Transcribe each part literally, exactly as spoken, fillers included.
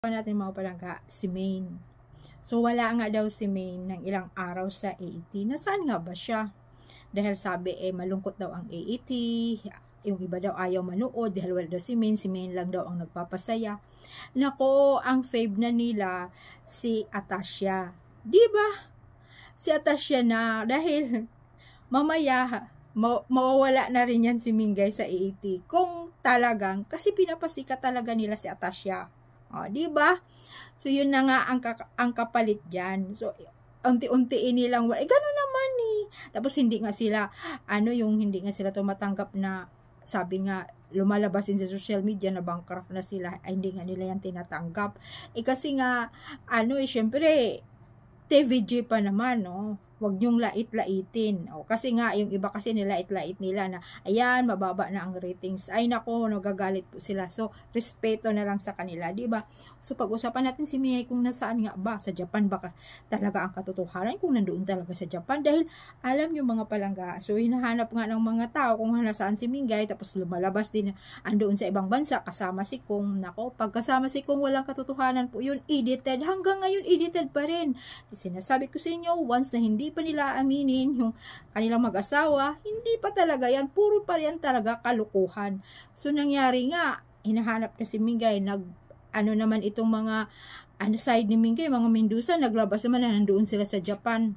natin mga palangga, si Maine. So, wala nga daw si Maine ng ilang araw sa A E T. Nasaan nga ba siya? Dahil sabi, eh, malungkot daw ang A E T. Yung iba daw ayaw manood dahil wala daw si Maine. Si Maine lang daw ang nagpapasaya. Nako, ang fave na nila, si Atasha. Diba? Si Atasha na, dahil mamaya, ma mawawala na rin yan si Mingay sa A E T. Kung talagang, kasi pinapasikat talaga nila si Atasha. O, di ba? So, yun na nga ang, ang kapalit dyan. So, unti-untiin nilang, eh, gano'n naman eh. Tapos, hindi nga sila, ano yung hindi nga sila tumatanggap na, sabi nga, lumalabas din sa social media na bankrupt na sila, ay hindi nga nila yan tinatanggap. Eh, kasi nga, ano eh, syempre, T V G pa naman, no? Huwag niyong lait-laitin. O, kasi nga, yung iba kasi nilait-lait nila na, ayan, mababa na ang ratings. Ay, nako, nagagalit po sila. So, respeto na lang sa kanila, di ba? So, pag-usapan natin si Mingay kung nasaan nga ba. Sa Japan ba talaga ang katotohanan? Kung nandoon talaga sa Japan. Dahil, alam niyo mga palangga, so, hinahanap nga ng mga tao kung nasaan si Mingay, tapos lumalabas din, andoon sa ibang bansa, kasama si Kung. Nako, pagkasama si Kung, walang katotohanan po yun, edited. Hanggang ngayon, edited pa rin. Sinasabi ko sa inyo, once na hindi pa nila aminin yung kanilang mag-asawa, hindi pa talaga yan, puro pa yan talaga kalukuhan. So, nangyari nga, hinahanap na si Mingay, nag, ano naman itong mga, ano side ni Mingay, mga Mendoza, naglabas naman na nandoon sila sa Japan.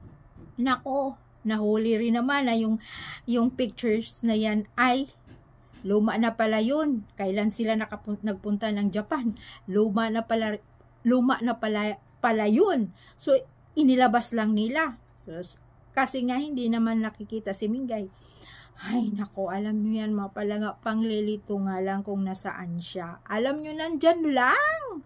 Nako, nahuli rin naman na yung, yung pictures na yan ay, luma na pala yun. Kailan sila nagpunta ng Japan? Luma na pala, luma na pala, pala yun. So, inilabas lang nila. So, kasi nga hindi naman nakikita si Mingay. Ay, nako, alam nyo yan mga palanga, panglilito nga lang kung nasaan siya. Alam nyo, nandyan lang.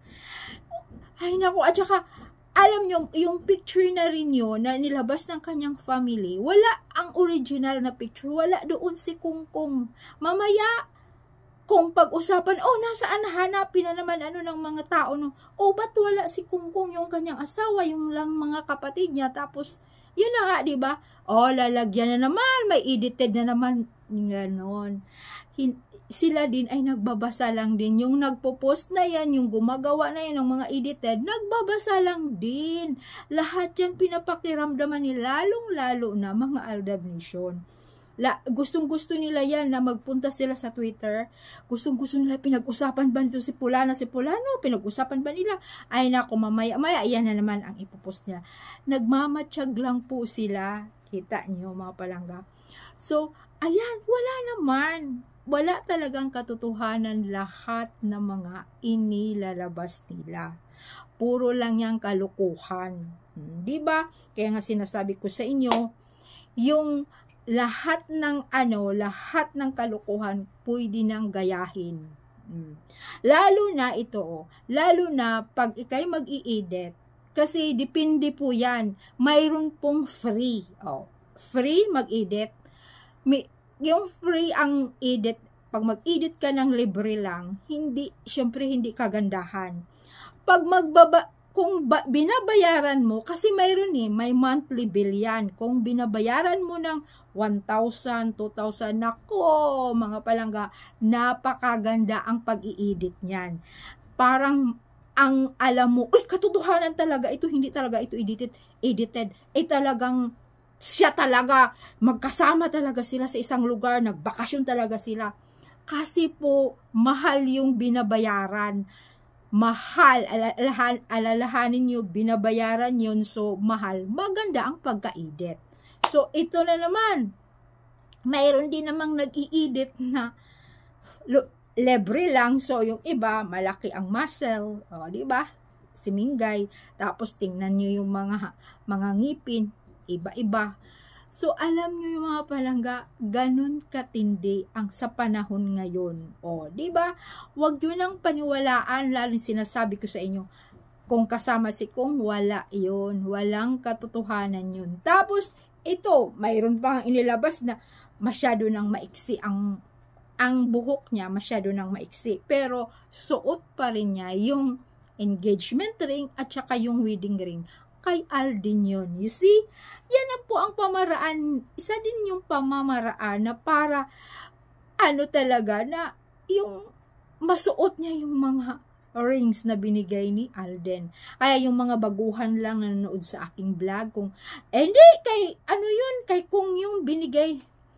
Ay, nako, at saka, alam nyo, yung picture na rin yun, na nilabas ng kanyang family, wala ang original na picture, wala doon si Kungkung. Mamaya, kung pag-usapan, oh, nasaan hanapin na naman ano ng mga tao, no? Oh, ba't wala si Kungkung yung kanyang asawa, yung lang mga kapatid niya, tapos, yun na nga, di ba? Oh, lalagyan na naman, may edited na naman, ganon. Hin sila din ay nagbabasa lang din, yung nagpo-post na yan, yung gumagawa na yan ng mga edited, nagbabasa lang din. Lahat yan pinapakiramdaman ni lalong-lalo na mga Aldab Nation. La, gustong-gusto nila yan na magpunta sila sa Twitter. Gustong-gusto nila, pinag-usapan ba nito si Pulano, si Pulano? Pinag-usapan ba nila? Ay nako, mamaya-maya, yan na naman ang ipopost niya. Nagmamatsyag lang po sila. Kita niyo mga palangga. So, ayan, wala naman. Wala talagang katotohanan lahat ng mga inilalabas nila. Puro lang yang kalukuhan. Hmm, diba? Kaya nga sinasabi ko sa inyo, yung lahat ng ano, lahat ng kalukuhan pwede nang gayahin. Hmm. Lalo na ito, lalo na pag ikay mag-i-edit, kasi depende po yan, mayroon pong free. Oh, free mag-edit. May, yung free ang edit, pag mag-edit ka ng libre lang, hindi, syempre hindi kagandahan. Pag magbaba, kung ba, binabayaran mo, kasi mayroon eh, may monthly bill yan. Kung binabayaran mo ng one thousand, two thousand, nako, mga palangga, napakaganda ang pag-i-edit niyan. Parang, ang alam mo, uy, katotohanan talaga, ito hindi talaga, ito edited, edited, eh talagang, siya talaga, magkasama talaga sila sa isang lugar, nagbakasyon talaga sila. Kasi po, mahal yung binabayaran. Mahal, alalahan, alalahanin nyo, binabayaran yun, so mahal, maganda ang pagka-edit. So, ito na naman, mayroon din namang nag-i-edit na libre lang, so yung iba, malaki ang muscle, o, diba? Si Mingay, tapos tingnan nyo yung mga, mga ngipin, iba-iba. So, alam nyo yung mga palangga, ganun katindi ang sa panahon ngayon. O, di ba? Huwag nyo nang paniwalaan, lalo sinasabi ko sa inyo, kung kasama si Kung, wala yun. Walang katotohanan yun. Tapos, ito, mayroon pang inilabas na masyado nang maiksi ang, ang buhok niya, masyado nang maiksi. Pero, suot pa rin niya yung engagement ring at saka yung wedding ring. Kay Aldin yun. You see? Yan na po ang pamaraan. Isa din yung pamamaraan na para ano talaga na yung masuot niya yung mga rings na binigay ni Alden. Kaya yung mga baguhan lang na nanonood sa aking vlog, kung, eh, hindi, kay, ano yun, kay kung yung binigay,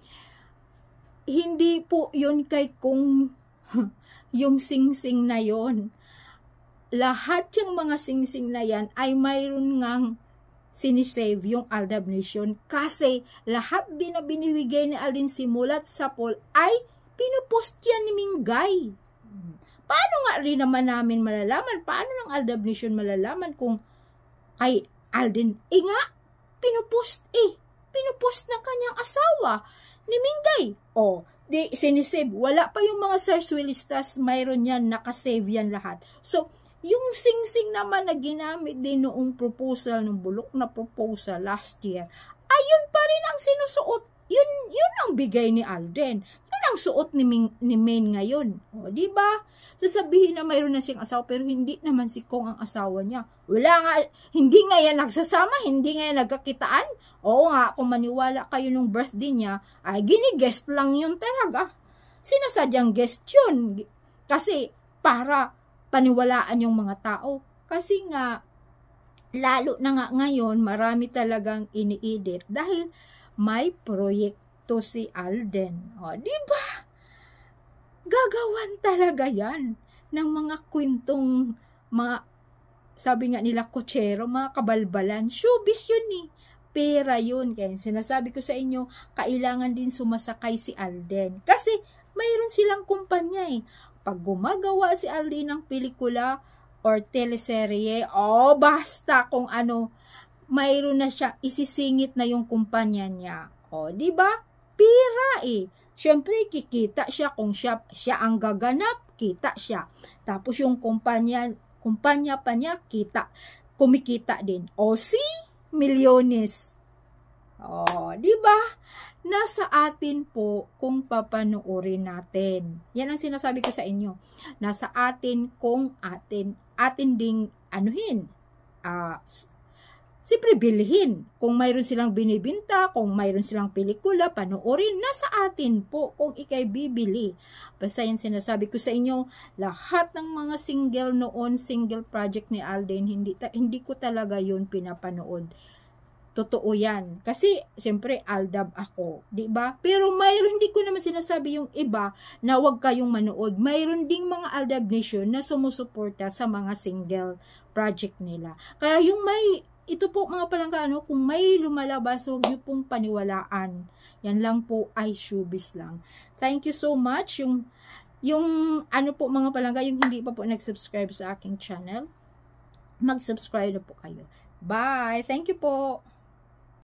hindi po yun kay kung, yung sing-sing na yon. Lahat yung mga sing-sing na yan ay mayroon ngang sinisave yung Aldab Nation, kasi lahat din na binibigay ni Alden simulat sa poll ay pinupost yan ni Mingay. Paano nga rin naman namin malalaman? Paano ng Aldab Nation malalaman kung kay Alden? Eh nga, pinupost eh. Pinupost ng kanyang asawa ni Mingay. O, di sinisave. Wala pa yung mga search listas, mayroon yan, nakasave yan lahat. So, yung sing-sing naman na ginamit din noong proposal, ng bulok na proposal last year, ayun pa rin ang sinusuot. Yun, yun ang bigay ni Alden. Yun ang suot ni, Ming, ni Maine ngayon. O, diba? Sasabihin na mayroon na siyang asawa, pero hindi naman si Kong ang asawa niya. Wala nga, hindi nga yan nagsasama, hindi nga yan nagkakitaan. Oo nga, kung maniwala kayo nung birthday niya, ay gini-guest lang yun talaga. Sinasadyang guest yun. Kasi, para paniwalaan yung mga tao. Kasi nga, lalo na nga ngayon, marami talagang ini-edit dahil may proyekto si Alden. O, diba? Gagawan talaga yan ng mga kwentong, mga, sabi nga nila, kutsero, mga kabalbalan. Showbiz yun eh. Pera yun. Kaya sinasabi ko sa inyo, kailangan din sumasakay si Alden. Kasi mayroon silang kumpanya eh. Pag gumagawa si Alden ng pelikula or teleserye, o oh, basta kung ano, mayroon na siya, isisingit na yung kumpanya niya. O, oh, di ba? Pera eh. Siyempre, kikita siya kung siya, siya ang gaganap, kita siya. Tapos yung kumpanya, kumpanya pa niya, kita, kumikita din. O, si milyones. O, di ba? Nasa atin po kung papanoorin natin. Yan ang sinasabi ko sa inyo. Nasa atin kung atin, atin ding anuhin. Ah, uh, siyempre bilhin. Kung mayroon silang binibinta, kung mayroon silang pelikula, panoorin, nasa atin po kung ikay bibili. Basta yan sinasabi ko sa inyo, lahat ng mga single noon, single project ni Alden, hindi, hindi ko talaga yun pinapanood. Totoo yan. Kasi, siyempre, Aldab ako. Diba? Pero mayroon, hindi ko naman sinasabi yung iba na huwag kayong manood. Mayroon ding mga Aldab Nation na sumusuporta sa mga single project nila. Kaya yung may, ito po mga palangga, ano, kung may lumalabas, huwag niyo pong paniwalaan. Yan lang po ay showbiz lang. Thank you so much. Yung, yung ano po mga palangga, yung hindi pa po nag-subscribe sa aking channel, mag-subscribe na po kayo. Bye! Thank you po!